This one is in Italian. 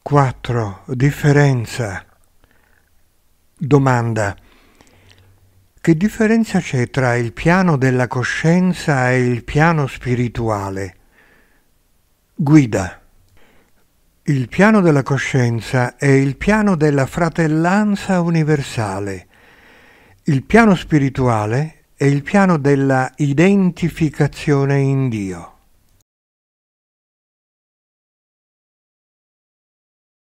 4. Differenza. Domanda. Che differenza c'è tra il piano della coscienza e il piano spirituale? Guida. Il piano della coscienza è il piano della fratellanza universale. Il piano spirituale è il piano della identificazione in Dio.